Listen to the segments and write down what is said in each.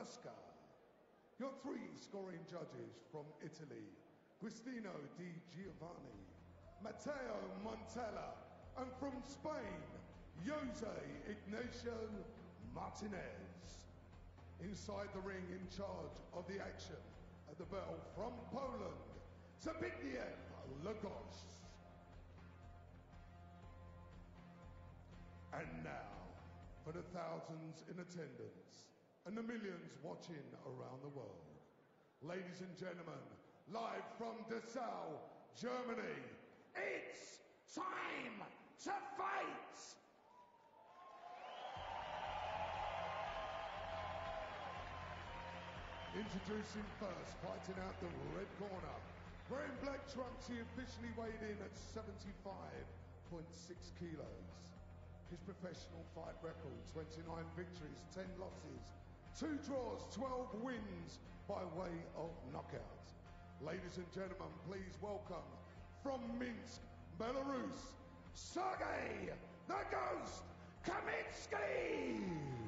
Berlusca. Your 3 scoring judges from Italy, Cristino Di Giovanni, Matteo Montella, and from Spain, Jose Ignacio Martinez. Inside the ring, in charge of the action at the bell from Poland, Zbigniew Lagos. And now, for the thousands in attendance and the millions watching around the world, ladies and gentlemen, live from Dessau, Germany, it's time to fight! Introducing first, fighting out the red corner, wearing black trunks, he officially weighed in at 75.6 kilos. His professional fight record, 29 victories, 10 losses, 2 draws, 12 wins by way of knockout. Ladies and gentlemen, please welcome from Minsk, Belarus, Sergey the Ghost Kamitsky!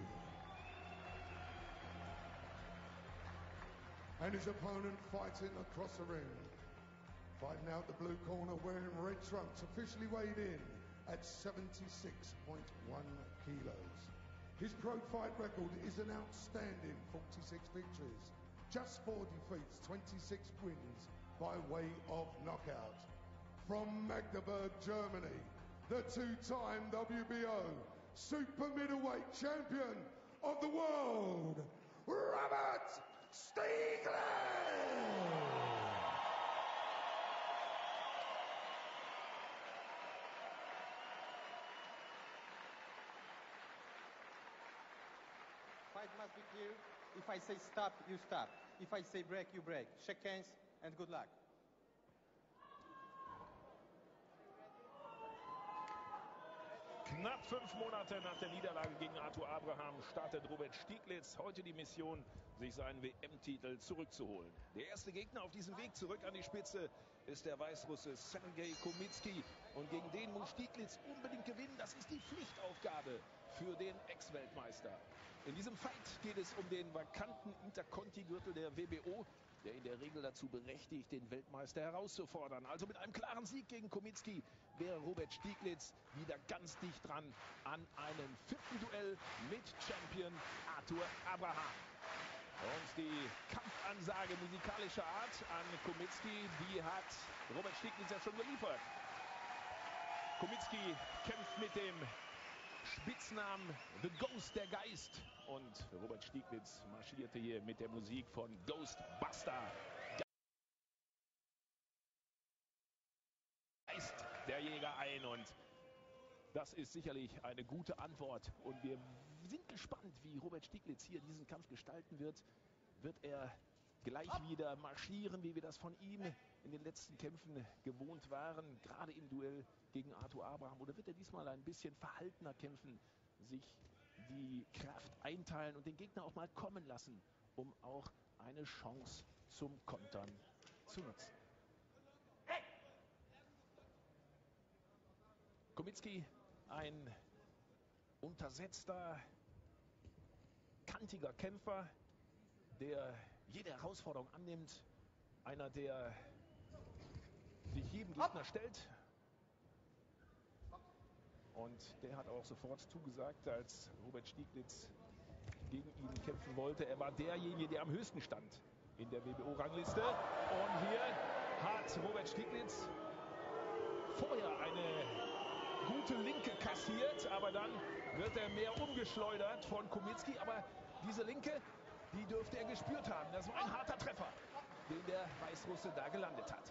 And his opponent fighting across the ring. Fighting out the blue corner, wearing red trunks, officially weighed in at 76.1 kilos. His pro fight record is an outstanding 46 victories, just 4 defeats, 26 wins by way of knockout. From Magdeburg, Germany, the 2-time WBO super middleweight champion of the world, Robert Stiglitz! Fight must be clear. If I say stop, you stop. If I say break, you break. Shake hands and good luck. Knapp 5 Monate nach der Niederlage gegen Arthur Abraham startet Robert Stieglitz heute die Mission, sich seinen WM-Titel zurückzuholen. Der erste Gegner auf diesem Weg zurück an die Spitze ist der Weißrusse Sergej Komitsky. Und gegen den muss Stieglitz unbedingt gewinnen. Das ist die Pflichtaufgabe für den Ex-Weltmeister. In diesem Fight geht es um den vakanten Interconti-Gürtel der WBO, der in der Regel dazu berechtigt, den Weltmeister herauszufordern. Also mit einem klaren Sieg gegen Komitsky wäre Robert Stieglitz wieder ganz dicht dran an einem 4. Duell mit Champion Arthur Abraham. Und die Kampfansage musikalischer Art an Komitsky, die hat Robert Stieglitz ja schon geliefert. Komitsky kämpft mit dem Spitznamen The Ghost, der Geist. Und Robert Stieglitz marschierte hier mit der Musik von Ghostbuster. Geist der Jäger ein. Und das ist sicherlich eine gute Antwort. Und wir sind gespannt, wie Robert Stieglitz hier diesen Kampf gestalten wird. Wird er gleich wieder marschieren, wie wir das von ihm in den letzten Kämpfen gewohnt waren, gerade im Duell gegen Arthur Abraham? Oder wird er diesmal ein bisschen verhaltener kämpfen, sich die Kraft einteilen und den Gegner auch mal kommen lassen, um auch eine Chance zum Kontern zu nutzen? Komitsky, ein untersetzter, kantiger Kämpfer, der jede Herausforderung annimmt. Einer, der sich jedem Gegner stellt. Und der hat auch sofort zugesagt, als Robert Stieglitz gegen ihn kämpfen wollte. Er war derjenige, der am höchsten stand in der WBO-Rangliste. Und hier hat Robert Stieglitz vorher eine gute Linke kassiert, aber dann wird er mehr umgeschleudert von Komitsky. Aber diese Linke, die dürfte er gespürt haben. Das war ein harter Treffer, den der Weißrusse da gelandet hat.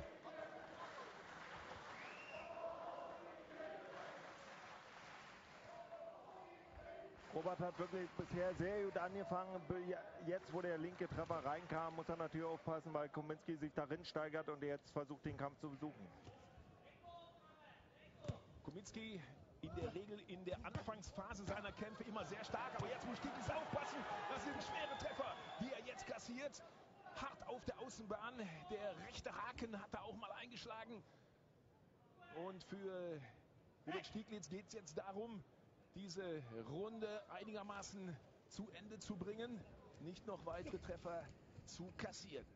Robert hat wirklich bisher sehr gut angefangen. Jetzt, wo der linke Treffer reinkam, muss er natürlich aufpassen, weil Komitsky sich darin steigert und jetzt versucht, den Kampf zu besuchen. Komitsky in der Regel in der Anfangsphase seiner Kämpfe immer sehr stark, aber jetzt muss Stieglitz aufpassen. Das sind schwere Treffer, die er jetzt kassiert. Hart auf der Außenbahn. Der rechte Haken hat er auch mal eingeschlagen. Und für Robert Stieglitz geht es jetzt darum, diese Runde einigermaßen zu Ende zu bringen. nicht noch weitere Treffer zu kassieren.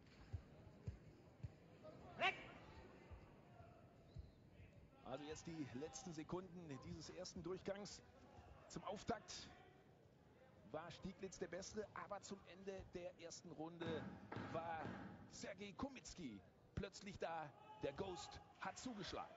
Also jetzt die letzten Sekunden dieses ersten Durchgangs. Zum Auftakt war Stieglitz der Bessere, aber zum Ende der ersten Runde war Sergej Komitzki plötzlich da. Der Ghost hat zugeschlagen.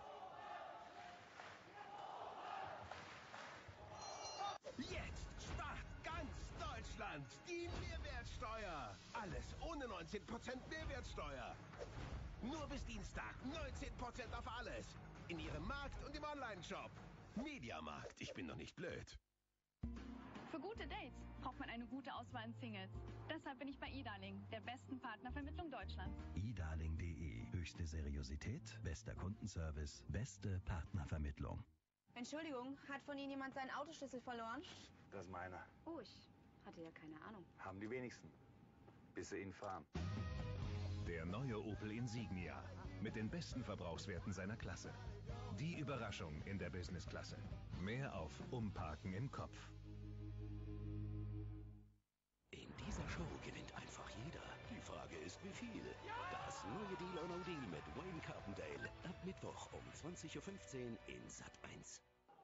Jetzt spart ganz Deutschland die Mehrwertsteuer. Alles ohne 19% Mehrwertsteuer. Nur bis Dienstag 19% auf alles. In Ihrem Markt und im Onlineshop. Mediamarkt, ich bin doch nicht blöd. Für gute Dates braucht man eine gute Auswahl an Singles. Deshalb bin ich bei eDarling, der besten Partnervermittlung Deutschlands. eDarling.de. Höchste Seriosität, bester Kundenservice, beste Partnervermittlung. Entschuldigung, hat von Ihnen jemand seinen Autoschlüssel verloren? Das ist meiner. Oh, ich hatte ja keine Ahnung. Haben die wenigsten. Bis sie ihn fahren. Der neue Opel Insignia. Mit den besten Verbrauchswerten seiner Klasse. Die Überraschung in der Businessklasse. Mehr auf Umparken im Kopf. In dieser Show gewinnt einfach jeder. Die Frage ist, wie viel? Das neue Deal or No Deal mit Wayne Carpendale. Ab Mittwoch um 20.15 Uhr in Sat.1.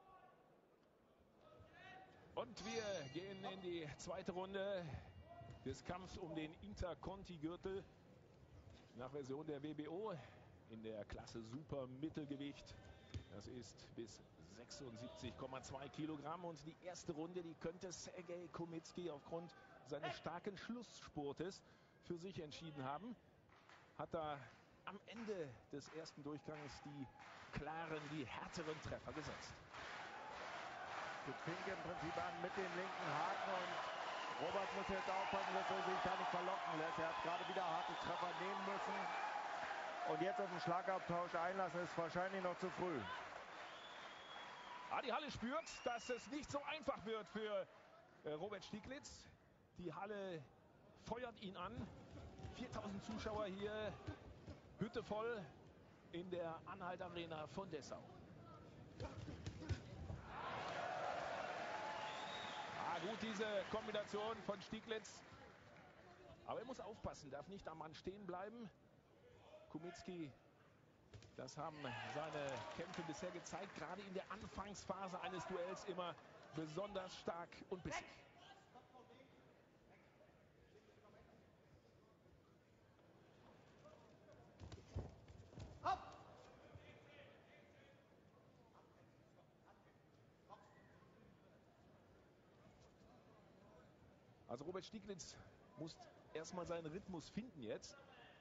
Und wir gehen in die zweite Runde des Kampfs um den Interconti-Gürtel. Nach Version der WBO in der Klasse Super Mittelgewicht. Das ist bis 76,2 Kilogramm. Und die erste Runde, die könnte Sergej Komitzki aufgrund seines starken Schlussspurtes für sich entschieden haben. Hat da am Ende des ersten Durchgangs die härteren Treffer gesetzt. Jetzt fing im Prinzip an mit dem linken Haken und Robert muss jetzt aufpassen, dass er sich da nicht verlocken lässt. Er hat gerade wieder harte Treffer nehmen müssen. Und jetzt auf den Schlagabtausch einlassen ist wahrscheinlich noch zu früh. Die Halle spürt, dass es nicht so einfach wird für Robert Stieglitz. Die Halle feuert ihn an. 4000 Zuschauer hier, Hütte voll in der Anhalt Arena von Dessau. Gut, diese Kombination von Stieglitz. Aber er muss aufpassen, darf nicht am Mann stehen bleiben. Komitzki, das haben seine Kämpfe bisher gezeigt, gerade in der Anfangsphase eines Duells immer besonders stark und bissig. Also Robert Stieglitz muss erstmal seinen Rhythmus finden jetzt.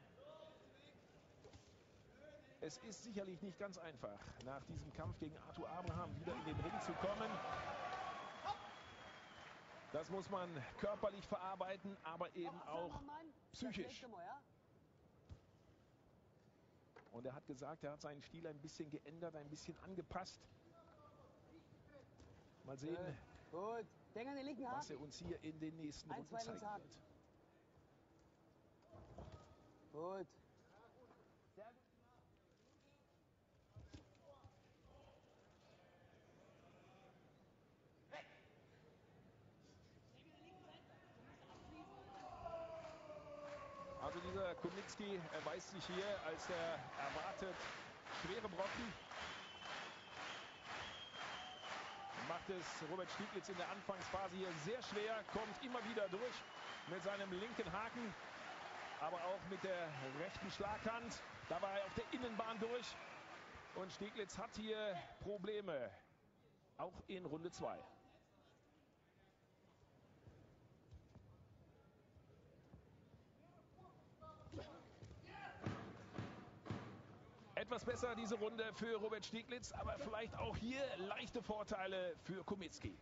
Es ist sicherlich nicht ganz einfach, nach diesem Kampf gegen Arthur Abraham wieder in den Ring zu kommen. Das muss man körperlich verarbeiten, aber eben auch psychisch. Und er hat gesagt, er hat seinen Stil ein bisschen geändert, ein bisschen angepasst. Mal sehen, gut. Was er uns hier in den nächsten Runden zeigen wird. Gut. Also dieser Komitzki erweist sich hier als der erwartet schwere Brocken. Macht es Robert Stieglitz in der Anfangsphase hier sehr schwer, kommt immer wieder durch mit seinem linken Haken, aber auch mit der rechten Schlaghand. Da war er auf der Innenbahn durch und Stieglitz hat hier Probleme, auch in Runde 2. Etwas besser diese Runde für Robert Stieglitz, aber vielleicht auch hier leichte Vorteile für Komitzki.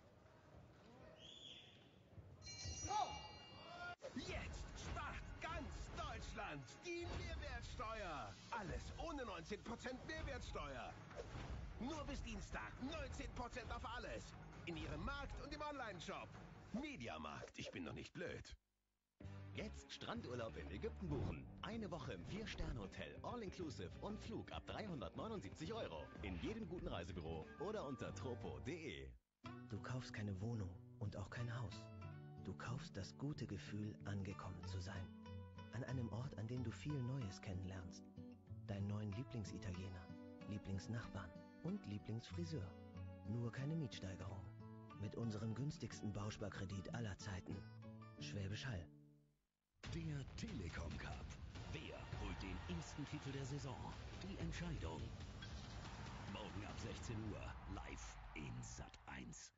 Jetzt spart ganz Deutschland die Mehrwertsteuer. Alles ohne 19% Mehrwertsteuer. Nur bis Dienstag 19% auf alles. In Ihrem Markt und im Onlineshop. Mediamarkt, ich bin doch nicht blöd. Jetzt Strandurlaub in Ägypten buchen. Eine Woche im 4-Sterne-Hotel, all-inclusive und Flug ab 379 €. In jedem guten Reisebüro oder unter tropo.de. Du kaufst keine Wohnung und auch kein Haus. Du kaufst das gute Gefühl, angekommen zu sein. An einem Ort, an dem du viel Neues kennenlernst. Deinen neuen Lieblingsitaliener, Lieblingsnachbarn und Lieblingsfriseur. Nur keine Mietsteigerung. Mit unserem günstigsten Bausparkredit aller Zeiten. Schwäbisch Hall. Der Telekom Cup. Wer holt den ersten Titel der Saison? Die Entscheidung. Morgen ab 16 Uhr live in Sat.1.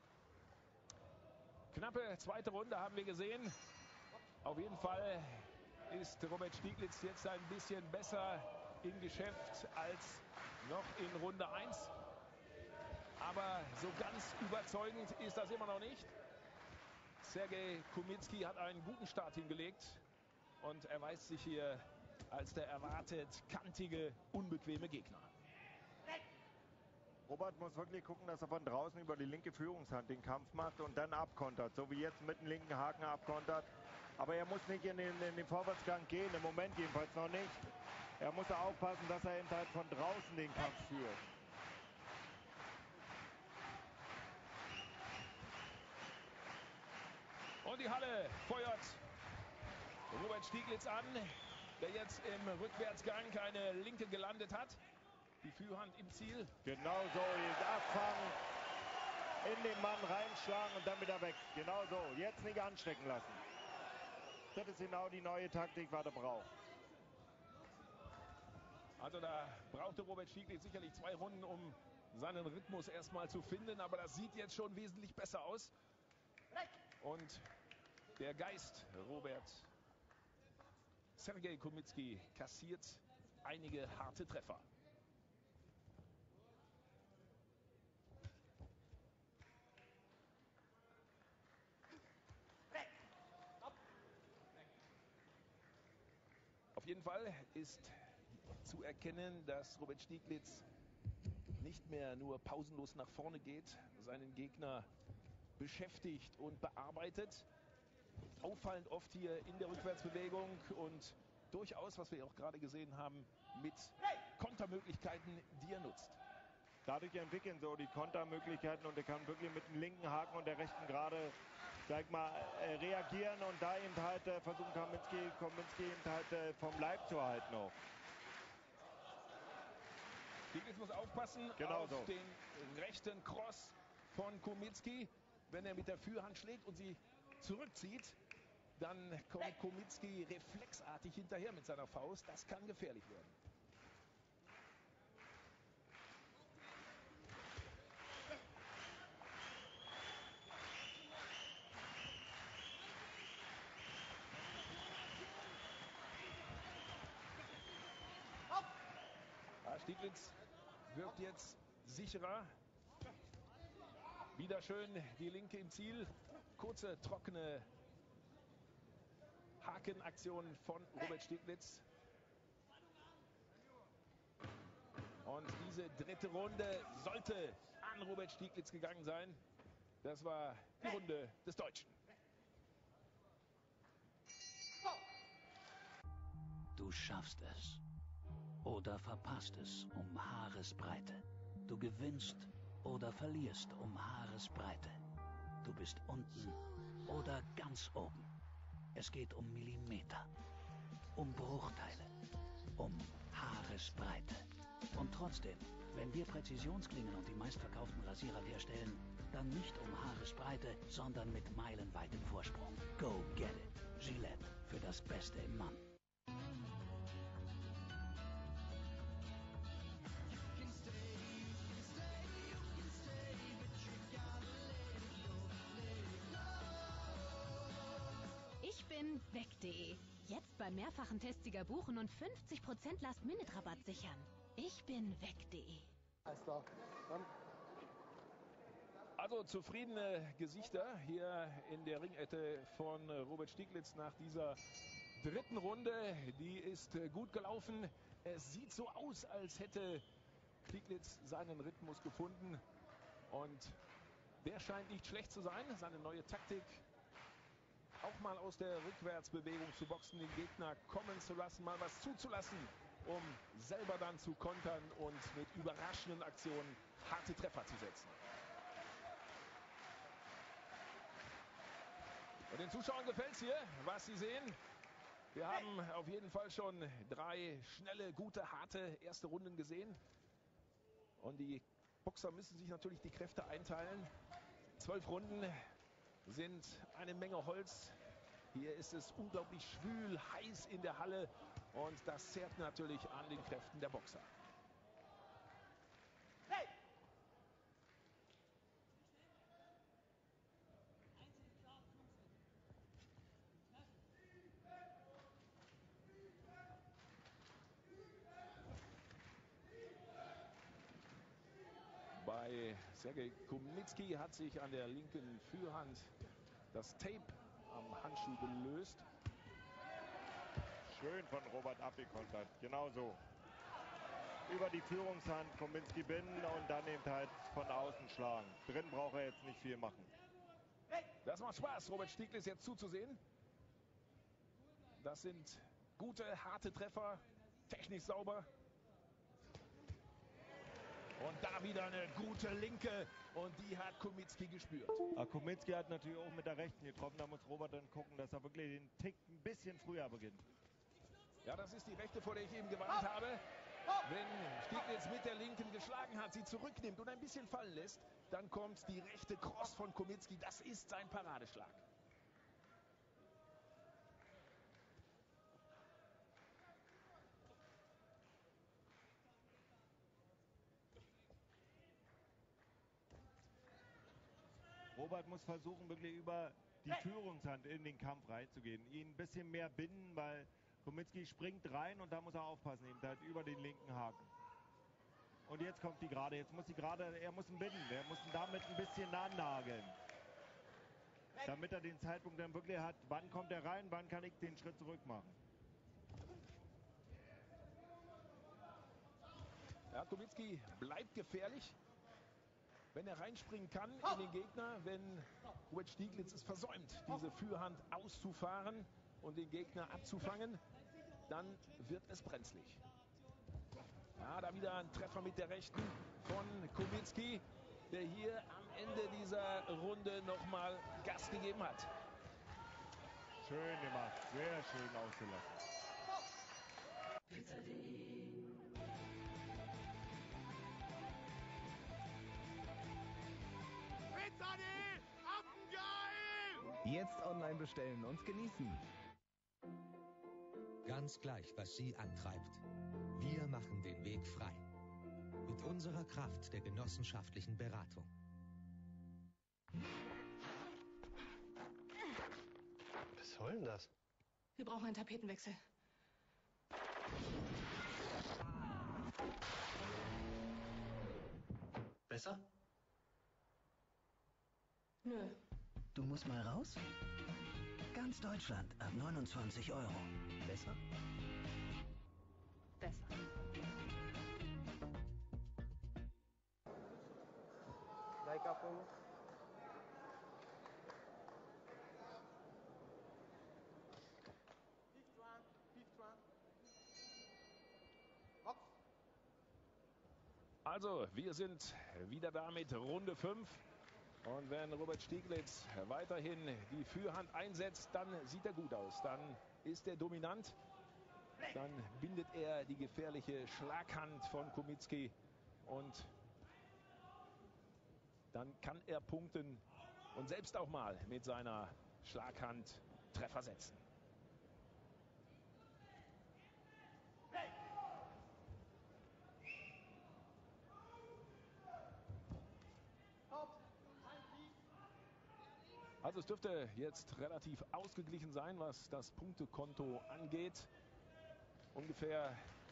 Knappe zweite Runde haben wir gesehen. Auf jeden Fall ist Robert Stieglitz jetzt ein bisschen besser im Geschäft als noch in Runde 1. Aber so ganz überzeugend ist das immer noch nicht. Sergej Kumitski hat einen guten Start hingelegt und erweist sich hier als der erwartet kantige, unbequeme Gegner. Robert muss wirklich gucken, dass er von draußen über die linke Führungshand den Kampf macht und dann abkontert. So wie jetzt mit dem linken Haken abkontert. Aber er muss nicht in den Vorwärtsgang gehen, im Moment jedenfalls noch nicht. Er muss aufpassen, dass er eben halt von draußen den Kampf führt. Und die Halle feuert Robert Stieglitz an, der jetzt im Rückwärtsgang eine linke gelandet hat. Die Führhand im Ziel. Genau so, jetzt abfangen, in den Mann reinschlagen und dann wieder weg. Genau so, jetzt nicht anstecken lassen. Das ist genau die neue Taktik, was er braucht. Also da brauchte Robert Stieglitz sicherlich 2 Runden, um seinen Rhythmus erstmal zu finden. Aber das sieht jetzt schon wesentlich besser aus. Und der Geist Robert Sergej Kumitski kassiert einige harte Treffer. Auf jeden Fall ist zu erkennen, dass Robert Stieglitz nicht mehr nur pausenlos nach vorne geht, seinen Gegner beschäftigt und bearbeitet. Auffallend oft hier in der Rückwärtsbewegung und durchaus, was wir auch gerade gesehen haben, mit Kontermöglichkeiten, die er nutzt. Dadurch entwickeln so die Kontermöglichkeiten und er kann wirklich mit dem linken Haken und der rechten gerade, sag mal, reagieren und da eben halt versuchen Kumitski eben halt vom Leib zu halten auch. Stieglitz muss aufpassen auf den rechten Cross von Kumitski. Wenn er mit der Führhand schlägt und sie zurückzieht, dann kommt Kumitski reflexartig hinterher mit seiner Faust. Das kann gefährlich werden. Stieglitz wirkt jetzt sicherer. Wieder schön die linke im Ziel. Kurze, trockene Hakenaktion von Robert Stieglitz. Und diese dritte Runde sollte an Robert Stieglitz gegangen sein. Das war die Runde des Deutschen. Du schaffst es. Oder verpasst es um Haaresbreite. Du gewinnst oder verlierst um Haaresbreite. Du bist unten oder ganz oben. Es geht um Millimeter, um Bruchteile, um Haaresbreite. Und trotzdem, wenn wir Präzisionsklingen und die meistverkauften Rasierer herstellen, dann nicht um Haaresbreite, sondern mit meilenweitem Vorsprung. Go get it. Gillette, für das Beste im Mann. Weg.de. Jetzt beim mehrfachen Testsieger buchen und 50% Last-Minute-Rabatt sichern. Ich bin Weg.de. Alles klar. Dann. Also zufriedene Gesichter hier in der Ringette von Robert Stieglitz nach dieser dritten Runde. Die ist gut gelaufen. Es sieht so aus, als hätte Stieglitz seinen Rhythmus gefunden. Und der scheint nicht schlecht zu sein. Seine neue Taktik, auch mal aus der Rückwärtsbewegung zu boxen, den Gegner kommen zu lassen, mal was zuzulassen, um selber dann zu kontern und mit überraschenden Aktionen harte Treffer zu setzen. Und den Zuschauern gefällt es hier, was sie sehen. Wir haben auf jeden Fall schon 3 schnelle, gute, harte erste Runden gesehen. Und die Boxer müssen sich natürlich die Kräfte einteilen. 12 Runden sind eine Menge Holz. Hier ist es unglaublich schwül, heiß in der Halle. Und das zerrt natürlich an den Kräften der Boxer. Bei Sergej Komitzki hat sich an der linken Führhand das Tape am Handschuh gelöst. Schön von Robert abgekontert. Genau so. Über die Führungshand Komitzki binden und dann eben halt von außen schlagen. Drin braucht er jetzt nicht viel machen. Das macht Spaß, Robert Stieglitz jetzt zuzusehen. Das sind gute, harte Treffer. Technisch sauber. Und da wieder eine gute Linke. Und die hat Komitzki gespürt. Komitzki hat natürlich auch mit der Rechten getroffen. Da muss Robert dann gucken, dass er wirklich den Tick ein bisschen früher beginnt. Ja, das ist die Rechte, vor der ich eben gewarnt habe. Wenn Stieglitz mit der Linken geschlagen hat, sie zurücknimmt und ein bisschen fallen lässt, dann kommt die rechte Cross von Komitzki. Das ist sein Paradeschlag. Robert muss versuchen, wirklich über die Führungshand in den Kampf reinzugehen. Ihn ein bisschen mehr binden, weil Komitzki springt rein und da muss er aufpassen, eben halt über den linken Haken. Und jetzt kommt die Gerade. Jetzt muss die Gerade, er muss ihn binden. Er muss ihn damit ein bisschen annageln. Damit er den Zeitpunkt dann wirklich hat, wann kommt er rein, wann kann ich den Schritt zurück machen. Ja, Komitzki bleibt gefährlich, wenn er reinspringen kann in den Gegner, wenn Robert Stieglitz es versäumt, diese Führhand auszufahren und den Gegner abzufangen, dann wird es brenzlig. Ja, da wieder ein Treffer mit der Rechten von Komitzki, der hier am Ende dieser Runde nochmal Gas gegeben hat. Schön gemacht, sehr schön ausgelassen. Jetzt online bestellen und genießen. Ganz gleich, was Sie antreibt. Wir machen den Weg frei. Mit unserer Kraft der genossenschaftlichen Beratung. Was soll denn das? Wir brauchen einen Tapetenwechsel. Besser? Nö. Du musst mal raus? Ganz Deutschland ab 29 €. Besser? Besser. Leikapunkt. Also, wir sind wieder da mit Runde 5. Und wenn Robert Stieglitz weiterhin die Führhand einsetzt, dann sieht er gut aus. Dann ist er dominant. Dann bindet er die gefährliche Schlaghand von Komitzki. Und dann kann er punkten und selbst auch mal mit seiner Schlaghand Treffer setzen. Also es dürfte jetzt relativ ausgeglichen sein, was das Punktekonto angeht. Ungefähr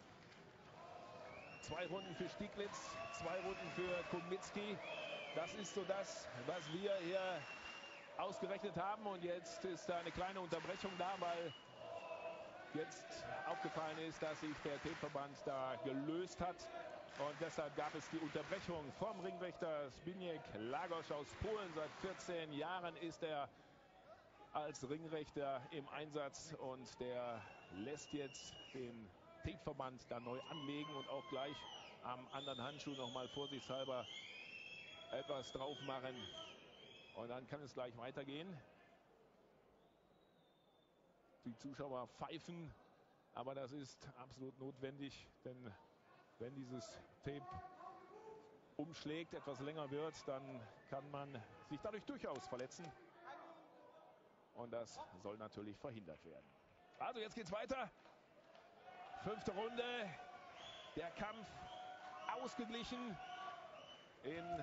2 Runden für Stieglitz, 2 Runden für Komitzki. Das ist so das, was wir hier ausgerechnet haben. Und jetzt ist da eine kleine Unterbrechung da, weil jetzt aufgefallen ist, dass sich der Tapeverband da gelöst hat. Und deshalb gab es die Unterbrechung vom Ringrichter Zbigniew Lagosz aus Polen. Seit 14 Jahren ist er als Ringrichter im Einsatz und der lässt jetzt den Tapeverband da neu anlegen und auch gleich am anderen Handschuh nochmal vorsichtshalber etwas drauf machen. Und dann kann es gleich weitergehen. Die Zuschauer pfeifen, aber das ist absolut notwendig, denn wenn dieses Tape umschlägt, etwas länger wird, dann kann man sich dadurch durchaus verletzen. Und das soll natürlich verhindert werden. Also jetzt geht's weiter. 5. Runde. Der Kampf ausgeglichen. In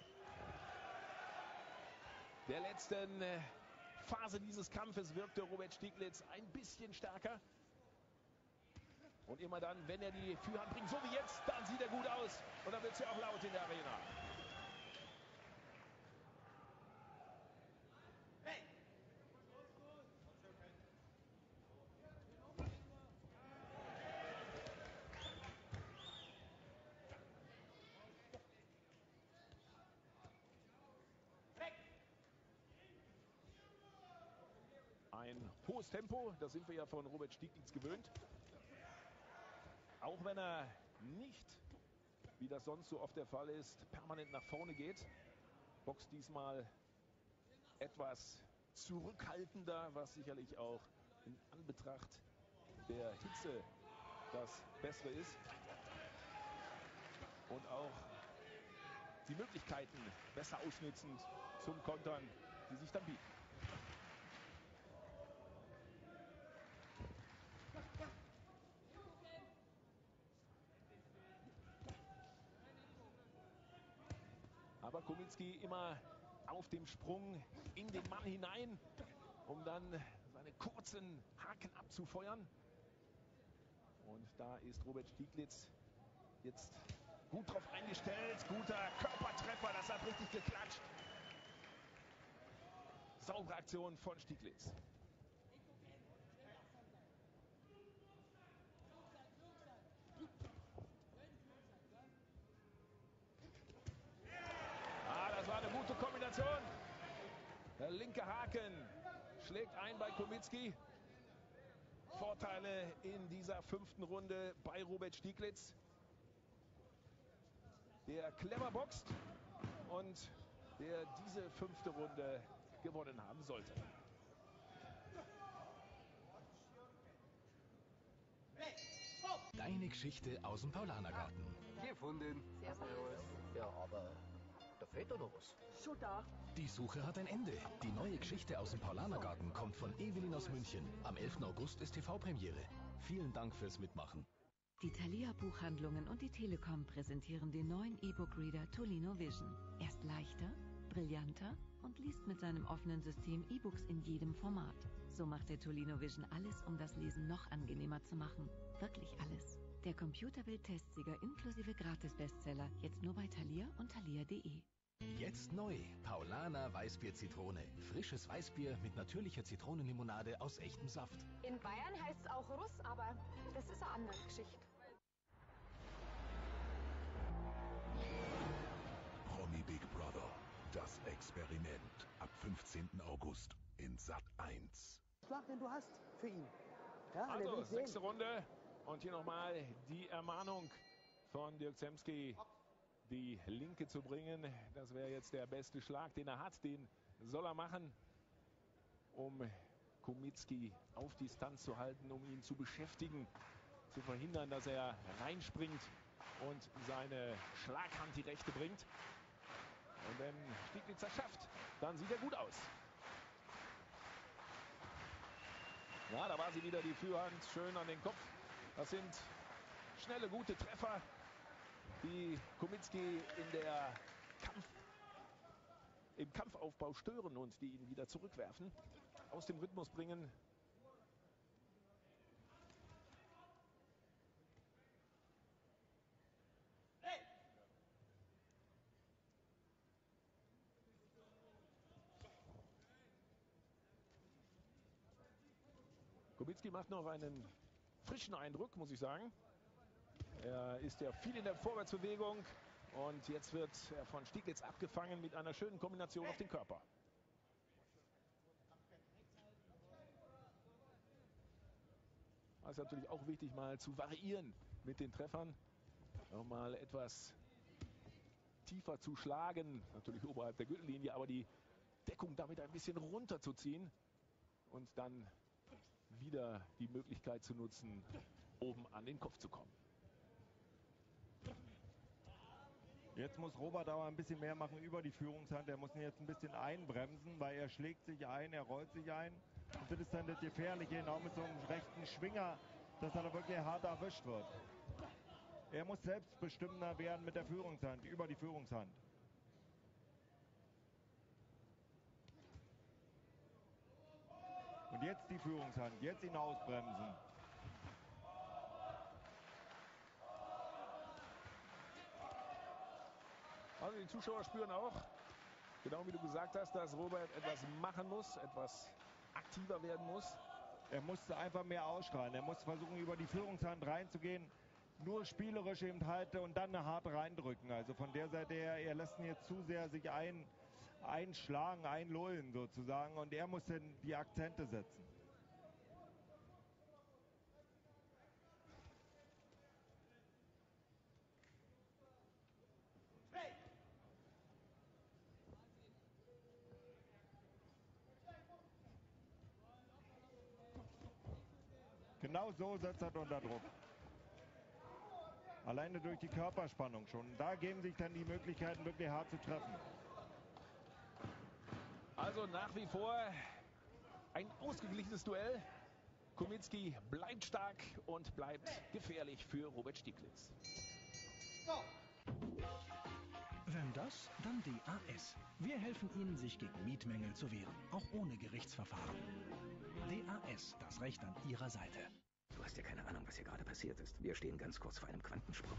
der letzten Phase dieses Kampfes wirkte Robert Stieglitz ein bisschen stärker. Und immer dann, wenn er die Führhand bringt, so wie jetzt, dann sieht er gut aus. Und dann wird es ja auch laut in der Arena. Ein hohes Tempo, das sind wir ja von Robert Stieglitz gewöhnt. Auch wenn er nicht, wie das sonst so oft der Fall ist, permanent nach vorne geht, boxt diesmal etwas zurückhaltender, was sicherlich auch in Anbetracht der Hitze das Bessere ist. Und auch die Möglichkeiten besser ausnutzend zum Kontern, die sich dann bieten. Aber Komitzki immer auf dem Sprung in den Mann hinein, um dann seine kurzen Haken abzufeuern. Und da ist Robert Stieglitz jetzt gut drauf eingestellt. Guter Körpertreffer, das hat richtig geklatscht. Saubere Aktion von Stieglitz. Das war eine gute Kombination. Der linke Haken schlägt ein bei Komitzki. Vorteile in dieser 5. Runde bei Robert Stieglitz, der clever boxt und der diese 5. Runde gewonnen haben sollte. Deine Geschichte aus dem Paulanergarten. Gefunden. Ja, aber da fehlt doch noch was. Schon da. Die Suche hat ein Ende. Die neue Geschichte aus dem Paulanergarten kommt von Evelyn aus München. Am 11. August ist TV-Premiere. Vielen Dank fürs Mitmachen. Die Thalia Buchhandlungen und die Telekom präsentieren den neuen E-Book-Reader Tolino Vision. Er ist leichter, brillanter und liest mit seinem offenen System E-Books in jedem Format. So macht der Tolino Vision alles, um das Lesen noch angenehmer zu machen. Wirklich alles. Der Computerbild-Testsieger inklusive Gratis-Bestseller jetzt nur bei Thalia und thalia.de. Jetzt neu. Paulaner Weißbier Zitrone. Frisches Weißbier mit natürlicher Zitronenlimonade aus echtem Saft. In Bayern heißt es auch Russ, aber das ist eine andere Geschichte. Promi Big Brother. Das Experiment. Ab 15. August in Sat.1. Schlag, den du hast für ihn. Ja, also, 6. Runde. Und hier nochmal die Ermahnung von Dirk Zemski, die Linke zu bringen. Das wäre jetzt der beste Schlag, den er hat. Den soll er machen, um Komitzki auf Distanz zu halten, um ihn zu beschäftigen, zu verhindern, dass er reinspringt und seine Schlaghand die rechte bringt. Und wenn Stieglitz das schafft, dann sieht er gut aus. Ja, da war sie wieder, die Führhand schön an den Kopf. Das sind schnelle, gute Treffer, die Komitzki im Kampfaufbau stören und die ihn wieder zurückwerfen, aus dem Rhythmus bringen. Komitzki macht noch einen frischen Eindruck, muss ich sagen. Er ist ja viel in der Vorwärtsbewegung und jetzt wird er von Stieglitz abgefangen mit einer schönen Kombination auf den Körper. Das ist natürlich auch wichtig, mal zu variieren mit den Treffern. Nochmal etwas tiefer zu schlagen, natürlich oberhalb der Gürtellinie, aber die Deckung damit ein bisschen runterzuziehen und dann wieder die Möglichkeit zu nutzen, oben an den Kopf zu kommen. Jetzt muss Robert aber ein bisschen mehr machen über die Führungshand. Er muss ihn jetzt ein bisschen einbremsen, weil er schlägt sich ein, er rollt sich ein. Und das ist dann das Gefährliche, auch mit so einem rechten Schwinger, dass er da wirklich hart erwischt wird. Er muss selbstbestimmender werden mit der Führungshand, über die Führungshand. Und jetzt die Führungshand, jetzt ihn ausbremsen. Also die Zuschauer spüren auch, genau wie du gesagt hast, dass Robert etwas machen muss, etwas aktiver werden muss. Er musste einfach mehr ausstrahlen. Er muss versuchen, über die Führungshand reinzugehen. Nur spielerisch eben halt und dann eine harte reindrücken. Also von der Seite her, er lässt ihn jetzt zu sehr sich einschlagen, einlullen sozusagen. Und er muss dann die Akzente setzen. Genau so setzt er unter Druck. Alleine durch die Körperspannung schon. Da geben sich dann die Möglichkeiten, wirklich hart zu treffen. Also nach wie vor ein ausgeglichenes Duell. Komitzki bleibt stark und bleibt gefährlich für Robert Stieglitz. Wenn das, dann DAS. Wir helfen Ihnen, sich gegen Mietmängel zu wehren, auch ohne Gerichtsverfahren. DAS, das Recht an Ihrer Seite. Du hast ja keine Ahnung, was hier gerade passiert ist. Wir stehen ganz kurz vor einem Quantensprung.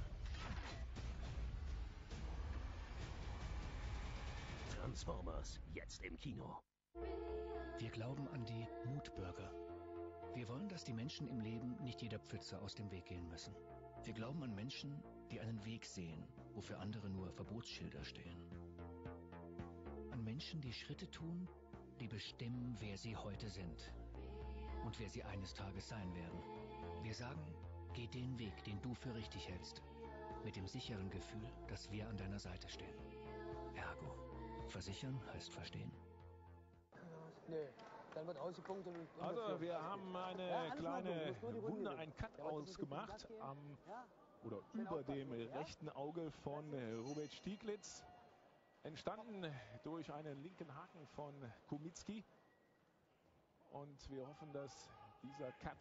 Transformers, jetzt im Kino. Wir glauben an die Mutbürger. Wir wollen, dass die Menschen im Leben nicht jeder Pfütze aus dem Weg gehen müssen. Wir glauben an Menschen, die einen Weg sehen, wofür andere nur Verbotsschilder stehen. An Menschen, die Schritte tun, die bestimmen, wer sie heute sind und wer sie eines Tages sein werden. Wir sagen, geh den Weg, den du für richtig hältst, mit dem sicheren Gefühl, dass wir an deiner Seite stehen. Ergo, versichern heißt verstehen. Nee, dann wird ausgepunktet und also wir haben eine kleine Wunde, einen Cut ausgemacht am oder über dem rechten Auge von Robert Stieglitz. Entstanden durch einen linken Haken von Komitzki. Und wir hoffen, dass dieser Cut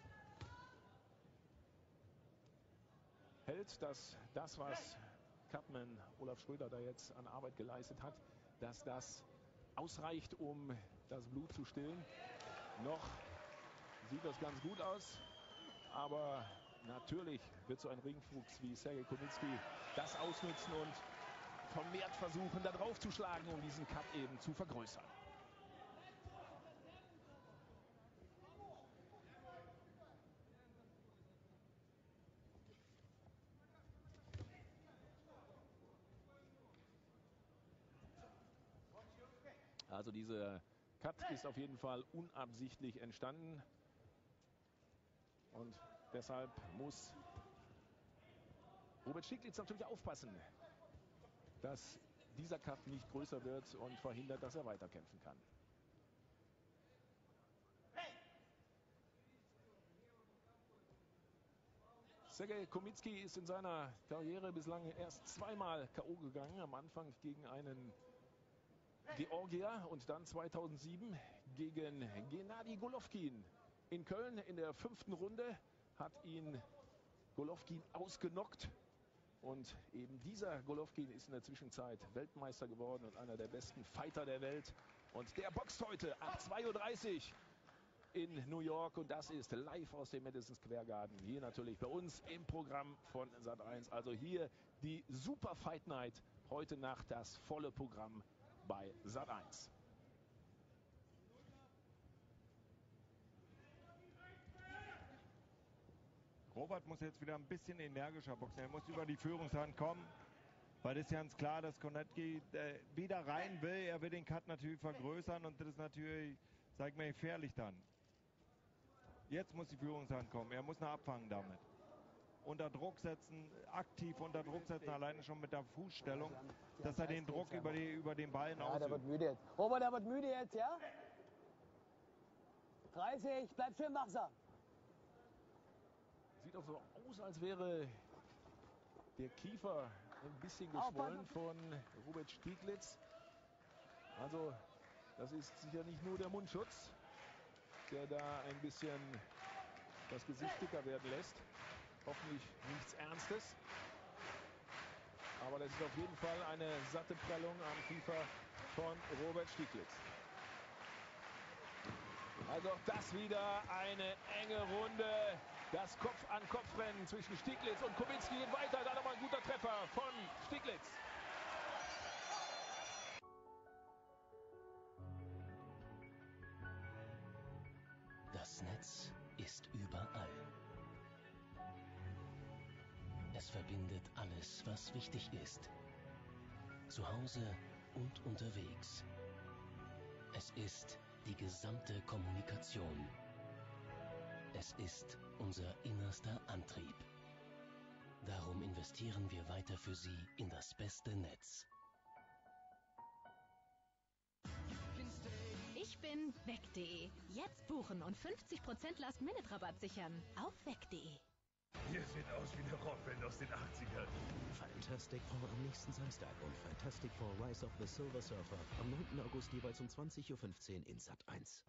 hält, dass das, was Cutman Olaf Schröder da jetzt an Arbeit geleistet hat, dass das ausreicht, um das Blut zu stillen. Noch sieht das ganz gut aus, aber natürlich wird so ein Ringfuchs wie Sergei Komitzki das ausnutzen und vermehrt versuchen, da drauf zu schlagen, um diesen Cut eben zu vergrößern. Also dieser Cut ist auf jeden Fall unabsichtlich entstanden. Und deshalb muss Robert Stieglitz natürlich aufpassen, dass dieser Cut nicht größer wird und verhindert, dass er weiterkämpfen kann. Sergei Komitzki ist in seiner Karriere bislang erst zweimal K.O. gegangen. Am Anfang gegen einen Georgier und dann 2007 gegen Gennady Golovkin. In Köln in der 5. Runde hat ihn Golovkin ausgenockt. Und eben dieser Golovkin ist in der Zwischenzeit Weltmeister geworden und einer der besten Fighter der Welt. Und der boxt heute ab 2:30 Uhr in New York. Und das ist live aus dem Madison Square Garden. Hier natürlich bei uns im Programm von Sat.1. Also hier die Super Fight Night. Heute Nacht das volle Programm bei Sat.1. Robert muss jetzt wieder ein bisschen energischer boxen. Er muss über die Führungshand kommen, weil das ist ganz klar, dass Komitzki wieder rein will. Er will den Cut natürlich vergrößern und das ist natürlich, sag mal, gefährlich dann. Jetzt muss die Führungshand kommen. Er muss ihn abfangen damit. Unter Druck setzen, aktiv unter Druck setzen, alleine schon mit der Fußstellung, dass er den Druck über den Ballen ausübt. Der wird müde jetzt. Robert, der wird müde jetzt, ja? 30, bleib schön wachsam. Sieht auch so aus, als wäre der Kiefer ein bisschen geschwollen von Robert Stieglitz. Also, das ist sicher nicht nur der Mundschutz, der da ein bisschen das Gesicht dicker werden lässt. Hoffentlich nichts Ernstes. Aber das ist auf jeden Fall eine satte Prellung am Kiefer von Robert Stieglitz. Also auch das wieder eine enge Runde. Das Kopf-an-Kopf-Rennen zwischen Stieglitz und Kubicki geht weiter. Da nochmal ein guter Treffer von Stieglitz. Das Netz ist überall. Es verbindet alles, was wichtig ist. Zu Hause und unterwegs. Es ist die gesamte Kommunikation. Es ist unser innerster Antrieb. Darum investieren wir weiter für Sie in das beste Netz. Ich bin weg.de. Jetzt buchen und 50% Last-Minute-Rabatt sichern. Auf weg.de. Ihr seht aus wie eine Rockband aus den 80ern. Fantastic Four am nächsten Samstag und Fantastic Four Rise of the Silver Surfer am 9. August jeweils um 20:15 Uhr in Sat 1.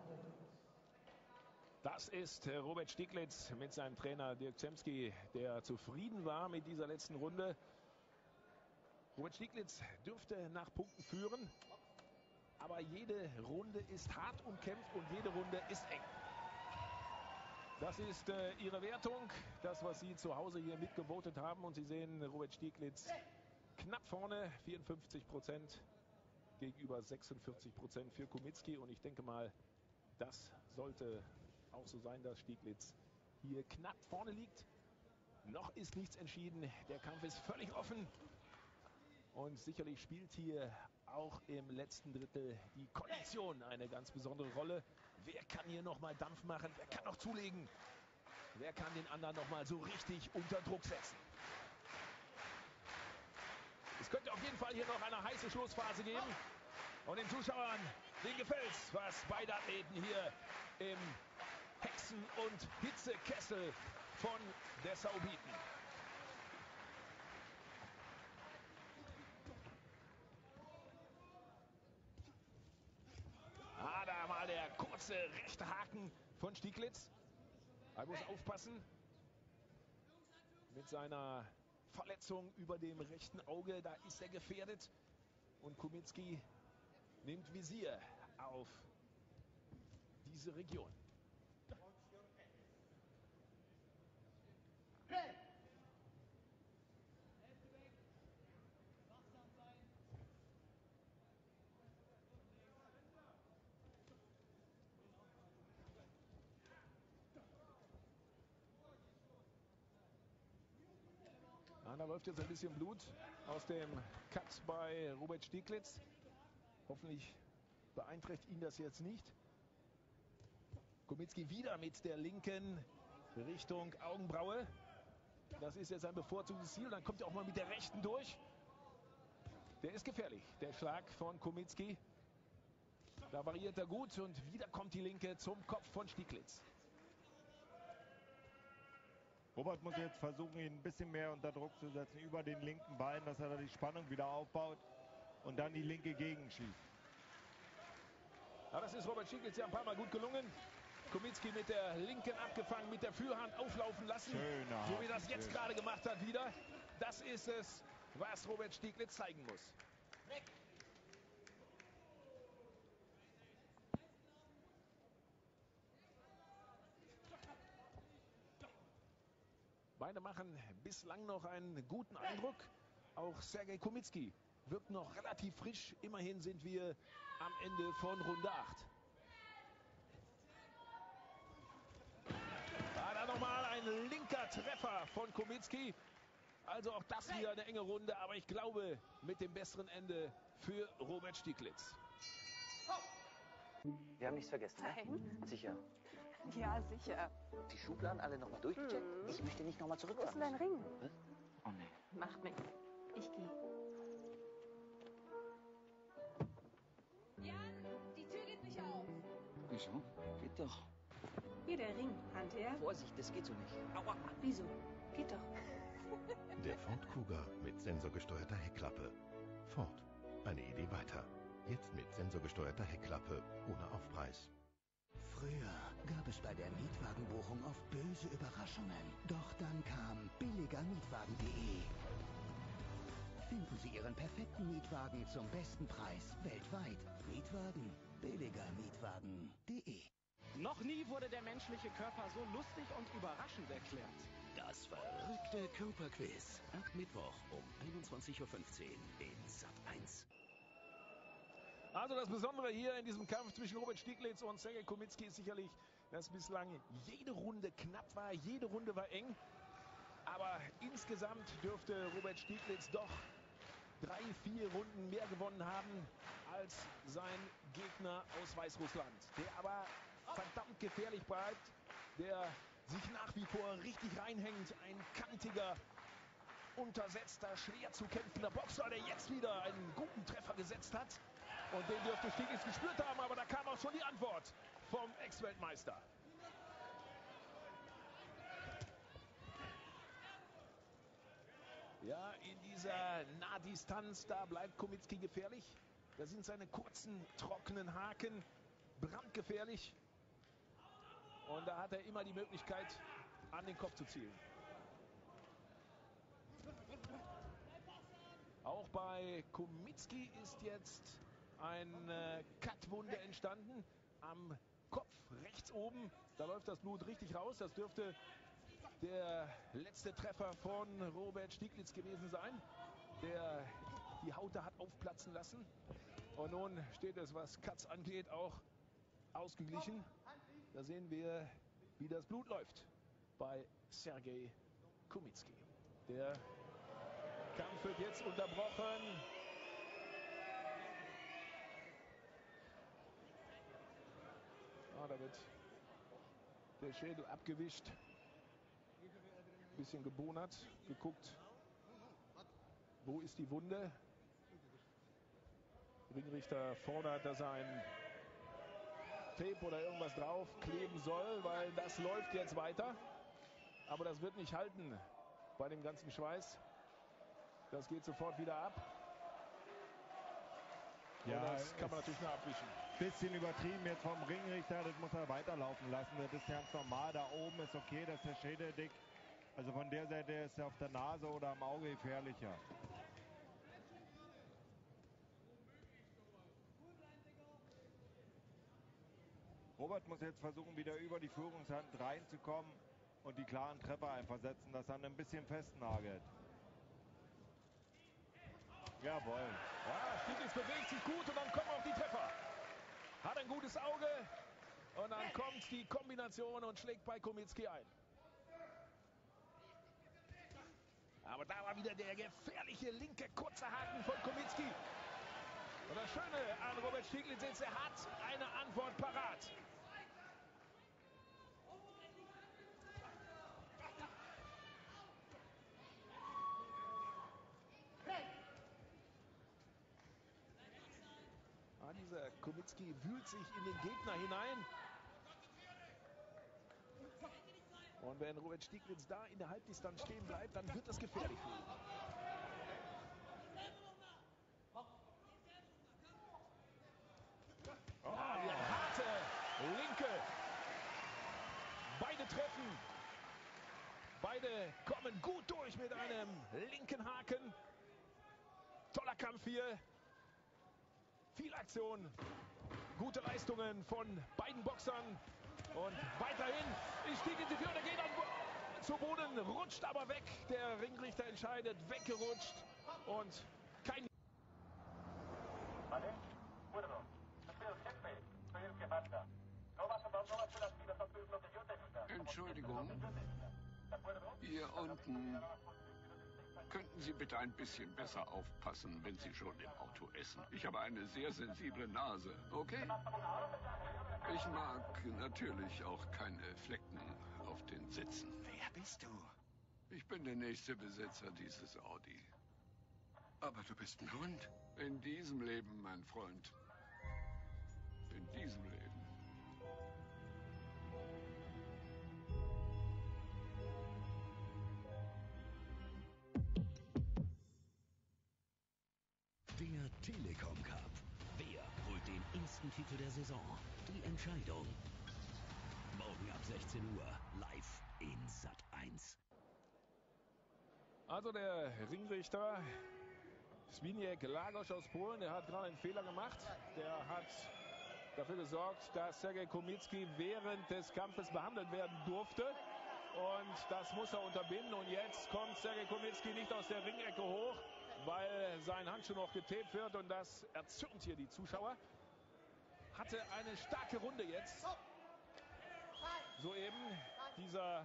Das ist Robert Stieglitz mit seinem Trainer Dirk Zemski, der zufrieden war mit dieser letzten Runde. Robert Stieglitz dürfte nach Punkten führen, aber jede Runde ist hart umkämpft und jede Runde ist eng. Das ist Ihre Wertung, das, was Sie zu Hause hier mitgevotet haben. Und Sie sehen Robert Stieglitz knapp vorne, 54% gegenüber 46% für Kubicki. Und ich denke mal, das sollte auch so sein, dass Stieglitz hier knapp vorne liegt. Noch ist nichts entschieden, der Kampf ist völlig offen. Und sicherlich spielt hier auch im letzten Drittel die Kondition eine ganz besondere Rolle. Wer kann hier nochmal Dampf machen? Wer kann noch zulegen? Wer kann den anderen nochmal so richtig unter Druck setzen? Es könnte auf jeden Fall hier noch eine heiße Schlussphase geben. Und den Zuschauern, denen gefällt's, was beide Athleten hier im Hexen- und Hitzekessel von Dessau bieten. Da mal der kurze rechte Haken von Stieglitz. Er muss aufpassen mit seiner Verletzung über dem rechten Auge. Da ist er gefährdet. Und Kubicki nimmt Visier auf diese Region. Da läuft jetzt ein bisschen Blut aus dem Cut bei Robert Stieglitz. Hoffentlich beeinträchtigt ihn das jetzt nicht. Kubicki wieder mit der linken Richtung Augenbraue. Das ist jetzt ein bevorzugtes Ziel. Dann kommt er auch mal mit der rechten durch. Der ist gefährlich, der Schlag von Kubicki. Da variiert er gut und wieder kommt die linke zum Kopf von Stieglitz. Robert muss jetzt versuchen, ihn ein bisschen mehr unter Druck zu setzen über den linken Bein, dass er da die Spannung wieder aufbaut und dann die linke gegenschießt. Ja, das ist Robert Stieglitz ja ein paar Mal gut gelungen. Kubicki mit der linken abgefangen, mit der Fürhand auflaufen lassen. Schöner so wie das jetzt gerade gemacht hat wieder. Das ist es, was Robert Stieglitz zeigen muss. Beide machen bislang noch einen guten Eindruck. Auch Sergej Kubicki wirkt noch relativ frisch. Immerhin sind wir am Ende von Runde 8. Da nochmal ein linker Treffer von Kubicki. Also auch das wieder eine enge Runde. Aber ich glaube, mit dem besseren Ende für Robert Stieglitz. Wir haben nichts vergessen, ne? Nein. Sicher. Ja, sicher. Die Schubladen alle nochmal durchgecheckt? Ich möchte nicht nochmal Wo zurückfahren. ist denn dein Ring? Oh nee. Macht nichts. Ich gehe. Jan, die Tür geht nicht auf. Wieso? Geht doch. Hier der Ring. Hand her. Vorsicht, das geht so nicht. Aua. Wieso? Geht doch. Der Ford Kuga mit sensorgesteuerter Heckklappe. Ford. Eine Idee weiter. Jetzt mit sensorgesteuerter Heckklappe ohne Aufpreis. Früher gab es bei der Mietwagenbuchung oft böse Überraschungen. Doch dann kam billigermietwagen.de. Finden Sie Ihren perfekten Mietwagen zum besten Preis weltweit. Mietwagen. Billigermietwagen.de. Noch nie wurde der menschliche Körper so lustig und überraschend erklärt. Das verrückte Körperquiz. Ab Mittwoch um 21:15 Uhr in Sat.1. Also das Besondere hier in diesem Kampf zwischen Robert Stieglitz und Sergej Komitzki ist sicherlich, dass bislang jede Runde knapp war, jede Runde war eng. Aber insgesamt dürfte Robert Stieglitz doch 3-4 Runden mehr gewonnen haben als sein Gegner aus Weißrussland. Der aber verdammt gefährlich bleibt, der sich nach wie vor richtig reinhängt. Ein kantiger, untersetzter, schwer zu kämpfender Boxer, der jetzt wieder einen guten Treffer gesetzt hat. Und den dürfte Stieglitz gespürt haben, aber da kam auch schon die Antwort vom Ex-Weltmeister. Ja, in dieser Nahdistanz, da bleibt Komitzki gefährlich. Da sind seine kurzen, trockenen Haken brandgefährlich. Und da hat er immer die Möglichkeit, an den Kopf zu zielen. Auch bei Komitzki ist jetzt eine Cut-Wunde entstanden am Kopf rechts oben. Da läuft das Blut richtig raus. Das dürfte der letzte Treffer von Robert Stieglitz gewesen sein, der die Haut da hat aufplatzen lassen. Und nun steht es, was Cuts angeht, auch ausgeglichen. Da sehen wir, wie das Blut läuft bei Sergej Komitzki. Der Kampf wird jetzt unterbrochen. Da wird der Schädel abgewischt. Bisschen gebonert, geguckt, wo ist die Wunde. Ringrichter fordert, dass er ein Tape oder irgendwas drauf kleben soll, weil das läuft jetzt weiter. Aber das wird nicht halten bei dem ganzen Schweiß. Das geht sofort wieder ab. Ja, und das kann man natürlich nur abwischen. Bisschen übertrieben jetzt vom Ringrichter, das muss er weiterlaufen lassen. Das ist ganz normal. Da oben ist okay, dass der Schädel dick. Also von der Seite ist er auf der Nase oder am Auge gefährlicher. Robert muss jetzt versuchen, wieder über die Führungshand reinzukommen und die klaren Treffer einfach setzen, dass er ein bisschen festnagelt. Jawohl. Ja, Stieglitz bewegt sich gut und dann kommen auch die Treffer. Hat ein gutes Auge und dann kommt die Kombination und schlägt bei Komitzki ein. Aber da war wieder der gefährliche linke kurze Haken von Komitzki. Und das Schöne an Robert Stieglitz ist, er hat eine Antwort parat. Dieser Komitzki wühlt sich in den Gegner hinein. Und wenn Robert Stieglitz da in der Halbdistanz stehen bleibt, dann wird das gefährlich für ihn. Oh, eine harte linke. Beide treffen. Beide kommen gut durch mit einem linken Haken. Toller Kampf hier. Viel Aktion, gute Leistungen von beiden Boxern und weiterhin ist Stieglitz in die Führung, der geht zu Boden, rutscht aber weg. Der Ringrichter entscheidet, weggerutscht und kein... Entschuldigung, hier unten. Könnten Sie bitte ein bisschen besser aufpassen, wenn Sie schon im Auto essen? Ich habe eine sehr sensible Nase, okay? Ich mag natürlich auch keine Flecken auf den Sitzen. Wer bist du? Ich bin der nächste Besitzer dieses Audi. Aber du bist ein Hund. In diesem Leben, mein Freund. In diesem Leben. größten Titel der Saison. Die Entscheidung. Morgen ab 16 Uhr live in Sat.1. Also der Ringrichter Zbigniew Lagosz aus Polen, der hat gerade einen Fehler gemacht. Der hat dafür gesorgt, dass Sergej Komitzki während des Kampfes behandelt werden durfte. Und das muss er unterbinden. Und jetzt kommt Sergej Komitzki nicht aus der Ringecke hoch, weil sein Handschuh noch getaped wird. Und das erzürnt hier die Zuschauer. Hatte eine starke Runde jetzt. Soeben dieser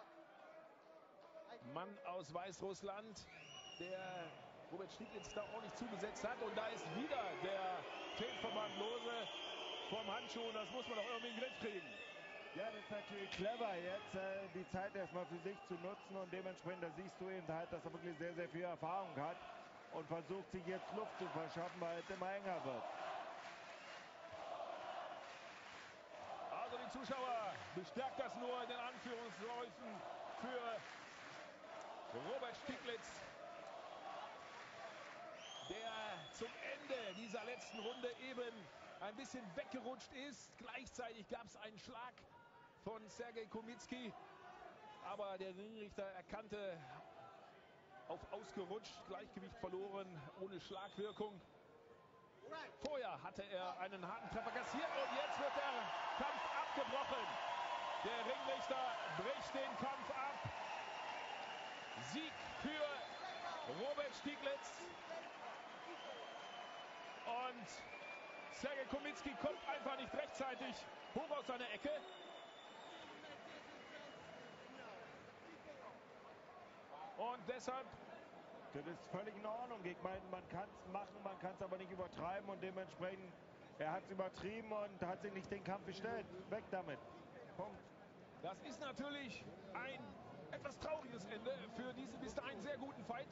Mann aus Weißrussland, der Robert Stieglitz da ordentlich zugesetzt hat. Und da ist wieder der Tapeverband lose vom Handschuh. Das muss man doch irgendwie in den Griff kriegen. Ja, das ist natürlich clever jetzt, die Zeit erstmal für sich zu nutzen. Und dementsprechend, da siehst du eben halt, dass er wirklich sehr, sehr viel Erfahrung hat. Und versucht sich jetzt Luft zu verschaffen, weil es immer enger wird. Also die Zuschauer bestärkt das nur in den Anführungsläufen für Robert Stieglitz, der zum Ende dieser letzten Runde eben ein bisschen weggerutscht ist. Gleichzeitig gab es einen Schlag von Sergej Komitzki, aber der Ringrichter erkannte auf ausgerutscht, Gleichgewicht verloren, ohne Schlagwirkung. Vorher hatte er einen harten Treffer kassiert und jetzt wird der Kampf abgebrochen. Der Ringrichter bricht den Kampf ab. Sieg für Robert Stieglitz. Und Sergej Komitzki kommt einfach nicht rechtzeitig hoch aus seiner Ecke. Und deshalb... Das ist völlig in Ordnung. Ich meine, man kann es machen, man kann es aber nicht übertreiben. Und dementsprechend, er hat es übertrieben und hat sich nicht den Kampf gestellt. Weg damit. Punkt. Das ist natürlich ein etwas trauriges Ende für diesen bis dahin sehr guten Fight.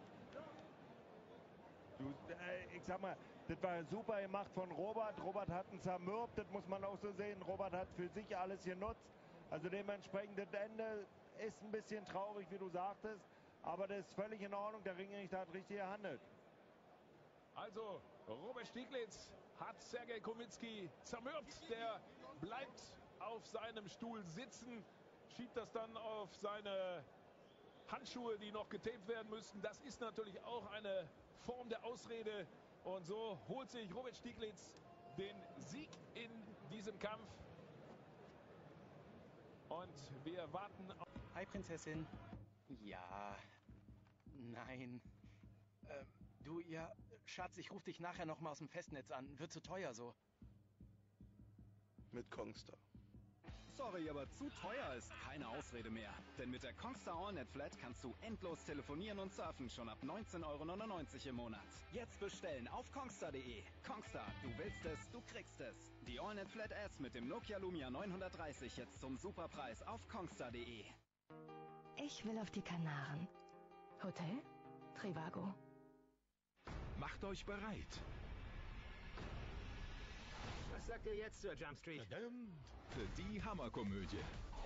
Ich sag mal, das war super gemacht von Robert. Robert hat ihn zermürbt, das muss man auch so sehen. Robert hat für sich alles genutzt. Also dementsprechend, das Ende ist ein bisschen traurig, wie du sagtest. Aber das ist völlig in Ordnung. Der Ringrichter hat richtig gehandelt. Also, Robert Stieglitz hat Sergej Komitzki zermürbt. Der bleibt auf seinem Stuhl sitzen, schiebt das dann auf seine Handschuhe, die noch getaped werden müssen. Das ist natürlich auch eine Form der Ausrede. Und so holt sich Robert Stieglitz den Sieg in diesem Kampf. Und wir warten auf... Hi, Prinzessin. Ja, nein. Du, ja, Schatz, ich rufe dich nachher noch mal aus dem Festnetz an. Wird zu teuer so. Mit Kongstar. Sorry, aber zu teuer ist keine Ausrede mehr. Denn mit der Kongstar AllNet Flat kannst du endlos telefonieren und surfen schon ab 19,99 € im Monat. Jetzt bestellen auf kongstar.de. Kongstar, du willst es, du kriegst es. Die AllNet Flat S mit dem Nokia Lumia 930 jetzt zum Superpreis auf kongstar.de. Ich will auf die Kanaren. Hotel? Trivago. Macht euch bereit. Was sagt ihr jetzt zur Jump Street? Für die Hammerkomödie.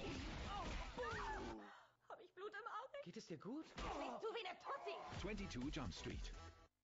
Hab ich Blut im Auge? Geht es dir gut? Siehst du wie eine Tussi? 22 Jump Street.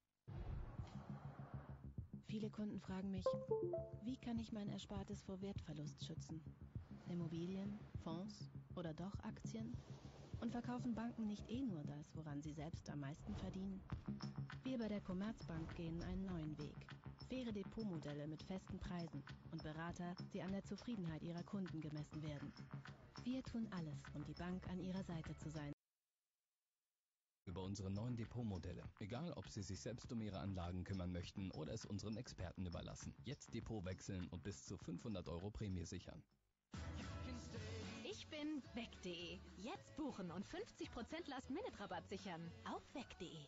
Viele Kunden fragen mich, wie kann ich mein Erspartes vor Wertverlust schützen? Immobilien, Fonds oder doch Aktien? Und verkaufen Banken nicht nur das, woran sie selbst am meisten verdienen? Wir bei der Commerzbank gehen einen neuen Weg. Faire Depotmodelle mit festen Preisen und Berater, die an der Zufriedenheit ihrer Kunden gemessen werden. Wir tun alles, um die Bank an ihrer Seite zu sein. Über unsere neuen Depotmodelle. Egal, ob Sie sich selbst um Ihre Anlagen kümmern möchten oder es unseren Experten überlassen. Jetzt Depot wechseln und bis zu 500 € Prämie sichern. Ich bin weg.de. Jetzt buchen und 50% Last-Minute-Rabatt sichern. Auf weg.de.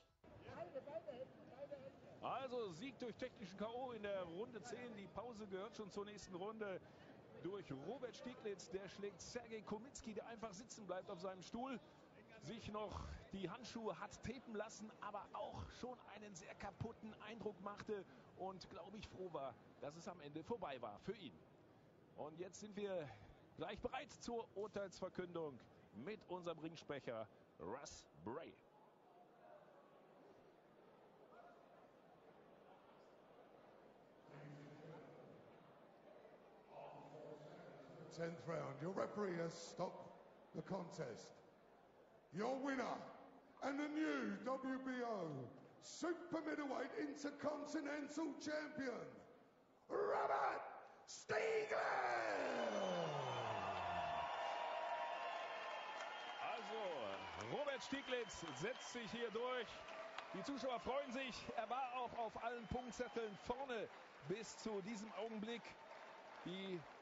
Also Sieg durch technischen K.O. in der Runde 10. Die Pause gehört schon zur nächsten Runde. Durch Robert Stieglitz, der schlägt Sergej Komitzki, der einfach sitzen bleibt auf seinem Stuhl. Sich noch die Handschuhe hat tapen lassen, aber auch schon einen sehr kaputten Eindruck machte. Und glaube ich froh war, dass es am Ende vorbei war für ihn. Und jetzt sind wir gleich bereit zur Urteilsverkündung mit unserem Ringsprecher Russ Bray. 10th round. Your referee has stopped the contest. Your winner and the new WBO Super Middleweight Intercontinental Champion, Robert Stieglitz! Also, Robert Stieglitz setzt sich hier durch. Die Zuschauer freuen sich. Er war auch auf allen Punktzetteln vorne bis zu diesem Augenblick. Die